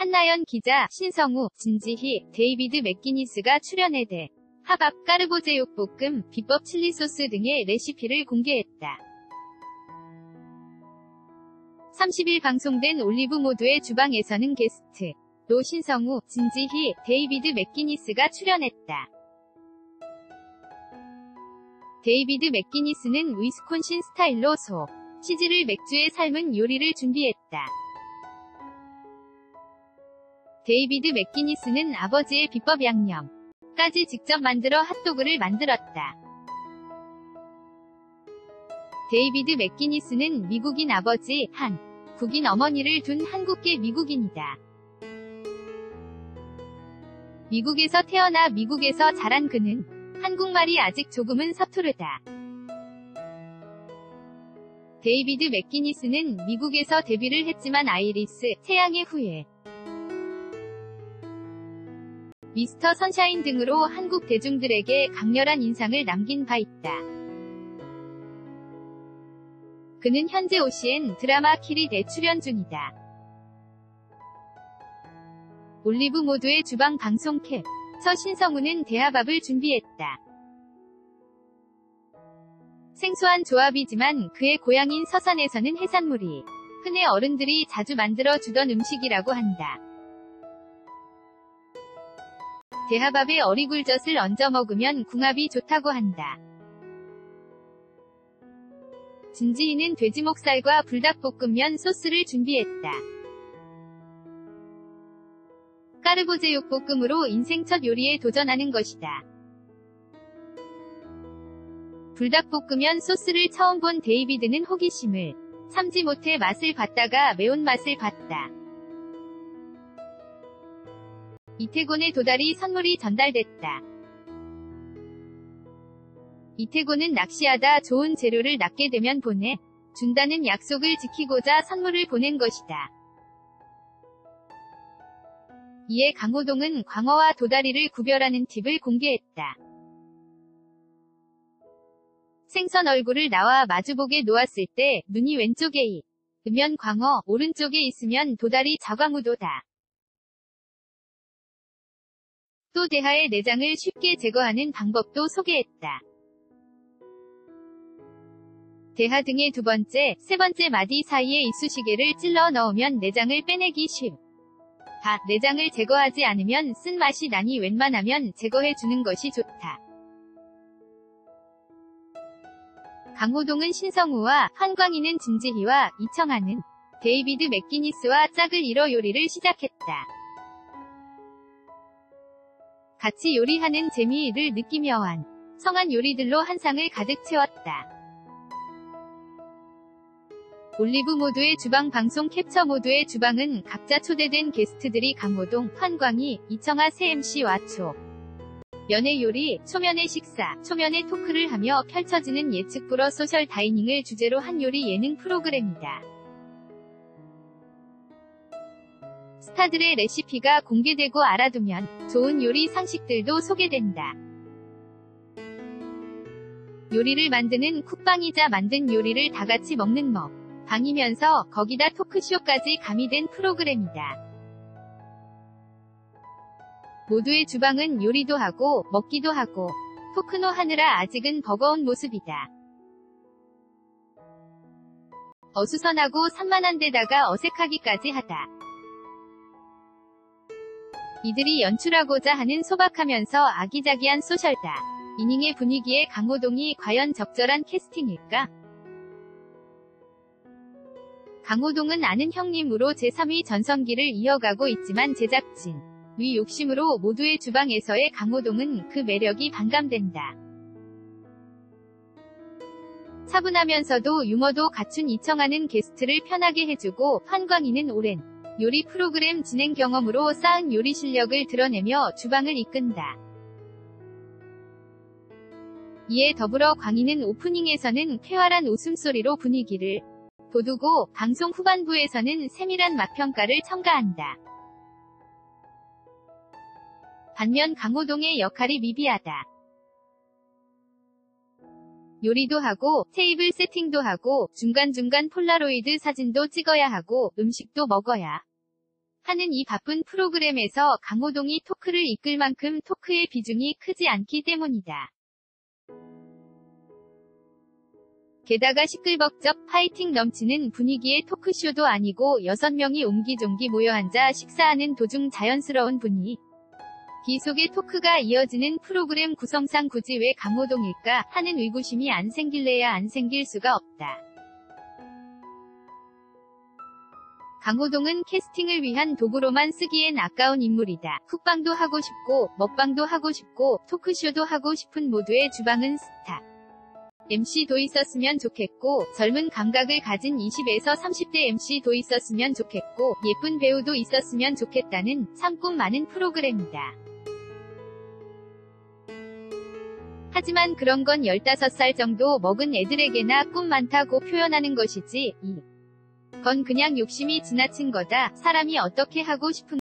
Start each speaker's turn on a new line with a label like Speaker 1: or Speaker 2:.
Speaker 1: 한나연 기자, 신성우, 진지희, 데이비드 맥기니스가 출연해 대 하밥 까르보제육볶음, 비법 칠리소스 등의 레시피를 공개했다. 30일 방송된 올리브 모두의 주방에서는 게스트로 신성우, 진지희, 데이비드 맥기니스가 출연했다. 데이비드 맥기니스는 위스콘신 스타일로 소, 치즈를 맥주에 삶은 요리를 준비했다. 데이비드 맥기니스는 아버지의 비법 양념까지 직접 만들어 핫도그를 만들었다. 데이비드 맥기니스는 미국인 아버지, 한국인 어머니를 둔 한국계 미국인이다. 미국에서 태어나 미국에서 자란 그는 한국말이 아직 조금은 서투르다. 데이비드 맥기니스는 미국에서 데뷔를 했지만 아이리스, 태양의 후예, 미스터 선샤인 등으로 한국 대중들에게 강렬한 인상을 남긴 바 있다. 그는 현재 OCN 드라마 키릿에 출연 중이다. 올리브 모두의 주방 방송 캡처 신성우는 대하밥을 준비했다. 생소한 조합이지만 그의 고향인 서산에서는 해산물이 흔해 어른들이 자주 만들어 주던 음식이라고 한다. 대하밥에 어리굴젓을 얹어 먹으면 궁합이 좋다고 한다. 진지희는 돼지목살과 불닭볶음면 소스를 준비했다. 까르보제육볶음으로 인생 첫 요리에 도전하는 것이다. 불닭볶음면 소스를 처음 본 데이비드는 호기심을 참지 못해 맛을 봤다가 매운맛을 봤다. 이태곤의 도다리 선물이 전달됐다. 이태곤은 낚시하다 좋은 재료를 낚게 되면 보내준다는 약속을 지키고자 선물을 보낸 것이다. 이에 강호동은 광어와 도다리를 구별하는 팁을 공개했다. 생선 얼굴을 나와 마주보게 놓았을 때 눈이 왼쪽에 있으면 광어, 오른쪽에 있으면 도다리 자광우도다. 또 대하의 내장을 쉽게 제거하는 방법도 소개했다. 대하 등의 두 번째, 세 번째 마디 사이에 이쑤시개를 찔러 넣으면 내장을 빼내기 쉽다. 내장을 제거하지 않으면 쓴맛이 나니 웬만하면 제거해주는 것이 좋다. 강호동은 신성우와, 한광희는 진지희와, 이청아는 데이비드 맥기니스와 짝을 이뤄 요리를 시작했다. 같이 요리하는 재미를 느끼며 완성한 요리들로 한상을 가득 채웠다. 올리브 모두의 주방 방송 캡처 모두의 주방은 각자 초대된 게스트들이 강호동, 한광희, 이청아 세 MC와 초면의 요리, 초면의 식사, 초면의 토크를 하며 펼쳐지는 예측 불허 소셜 다이닝을 주제로 한 요리 예능 프로그램이다. 스타들의 레시피가 공개되고 알아두면 좋은 요리 상식들도 소개된다. 요리를 만드는 쿡방이자 만든 요리를 다같이 먹는 방이면서 거기다 토크쇼까지 가미된 프로그램이다. 모두의 주방은 요리도 하고 먹기도 하고 토크노 하느라 아직은 버거운 모습이다. 어수선하고 산만한 데다가 어색하기까지 하다. 이들이 연출하고자 하는 소박하면서 아기자기한 소셜다. 이닝의 분위기에 강호동이 과연 적절한 캐스팅일까? 강호동은 아는 형님으로 제3위 전성기를 이어가고 있지만 제작진 위 욕심으로 모두의 주방에서의 강호동은 그 매력이 반감된다. 차분하면서도 유머도 갖춘 이청아는 게스트를 편하게 해주고 한광희는 오랜 요리 프로그램 진행 경험으로 쌓은 요리 실력을 드러내며 주방을 이끈다. 이에 더불어 광희는 오프닝에서는 쾌활한 웃음소리로 분위기를 돋우고 방송 후반부에서는 세밀한 맛평가를 첨가한다. 반면 강호동의 역할이 미비하다. 요리도 하고 테이블 세팅도 하고 중간중간 폴라로이드 사진도 찍어야 하고 음식도 먹어야 하는 이 바쁜 프로그램에서 강호동이 토크를 이끌 만큼 토크의 비중이 크지 않기 때문이다. 게다가 시끌벅적 파이팅 넘치는 분위기의 토크쇼도 아니고 6명이 옹기종기 모여 앉아 식사하는 도중 자연스러운 분위기 속의 토크가 이어지는 프로그램 구성상 굳이 왜 강호동일까 하는 의구심이 안 생길래야 안 생길 수가 없다. 강호동은 캐스팅을 위한 도구로만 쓰기엔 아까운 인물이다. 쿡방도 하고 싶고 먹방도 하고 싶고 토크쇼도 하고 싶은 모두의 주방은 스타. MC도 있었으면 좋겠고 젊은 감각을 가진 20에서 30대 MC도 있었으면 좋겠고 예쁜 배우도 있었으면 좋겠다는 참 꿈 많은 프로그램이다. 하지만 그런 건 15살 정도 먹은 애들에게나 꿈 많다고 표현하는 것이지 건 그냥 욕심이 지나친 거다. 사람이 어떻게 하고 싶은